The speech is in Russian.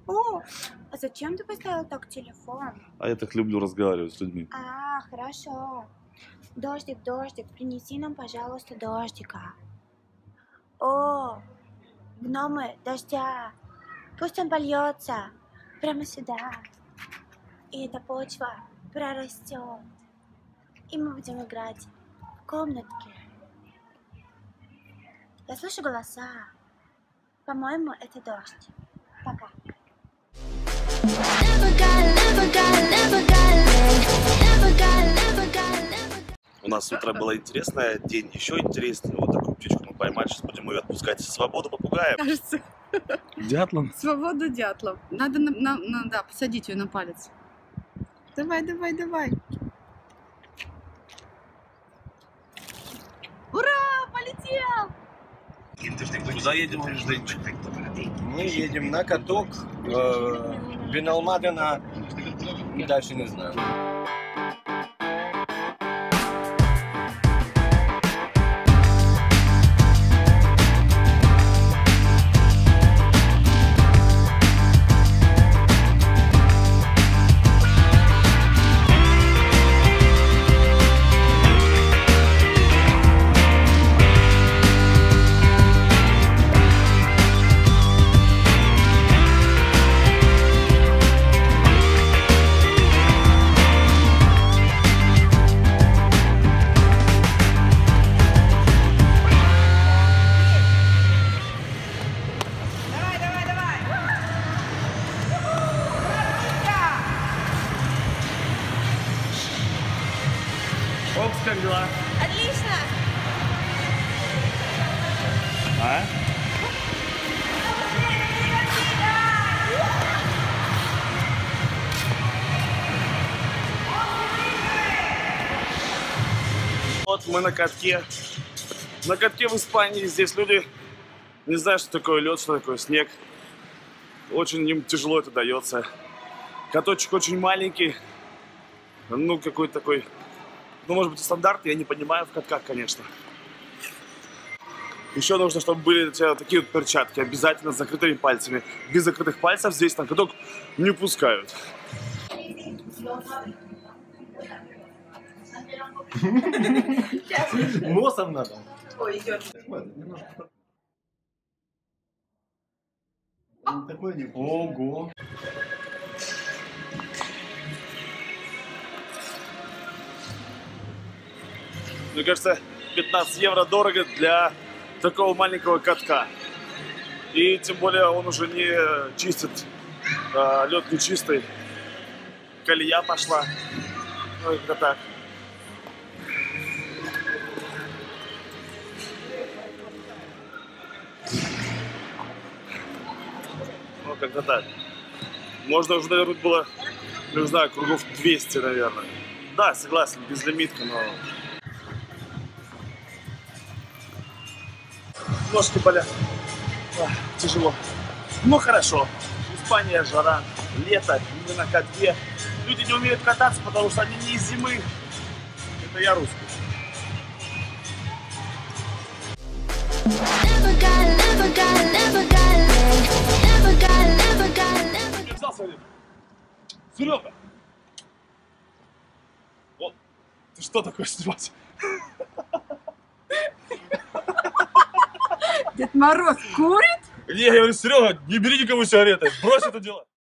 О, а зачем ты поставил так телефон? А я так люблю разговаривать с людьми. А, хорошо. Дождик, дождик, принеси нам, пожалуйста, дождика. О, гномы дождя. Пусть он польется прямо сюда. И эта почва прорастет. И мы будем играть в комнатке. Я слышу голоса. По-моему, это дождь. Пока. У нас утро было интересное, день еще интереснее. Вот такую птичку мы поймали, сейчас будем ее отпускать. Свободу попугаем. Кажется, Дятлом. свобода дятлов. Надо, да, посадить ее на палец. Давай, давай, давай. Ура, полетел! Куда едем, Женечка? Мы едем на каток, Беналмадена и дальше не знаю. Опс, как дела? Отлично! А? Вот мы на катке. На катке в Испании. Здесь люди не знают, что такое лед, что такое снег. Очень им тяжело это дается. Каточек очень маленький. Ну, какой-то такой... Ну, может быть, стандарт, я не понимаю в катках, конечно. Еще нужно, чтобы были у тебя такие вот перчатки, обязательно с закрытыми пальцами. Без закрытых пальцев здесь на каток не пускают. Носом надо. Ой, идет. Ого. Мне кажется, 15 евро дорого для такого маленького катка. И тем более он уже не чистит, лед не чистый. Колея пошла. Ну, это так. Ну, как-то так. Можно уже навернуть было, не знаю, кругов 200, наверное. Да, согласен, безлимитка, но... Ножки болят. Тяжело. Ну хорошо. Испания, жара, лето, мы на катке. Люди не умеют кататься, потому что они не из зимы. Это я русский. Серега! Вот, ты что такое снимать? Дед Мороз курит? Не, я говорю, Серега, не бери никому сигареты, брось это дело.